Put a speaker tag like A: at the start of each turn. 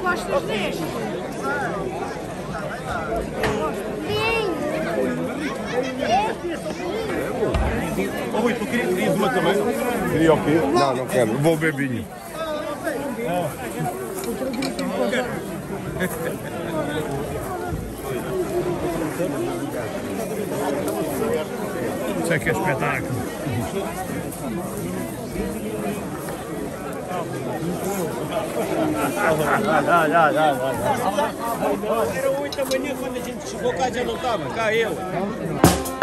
A: costas deste.
B: Ô Rui, tu querias uma também?
C: Queria o quê? Não, não quero. Vou beber vinho.
B: Isso é que é espetáculo. Era 8 da manhã quando a gente chegou cá, já não estava, cá ele.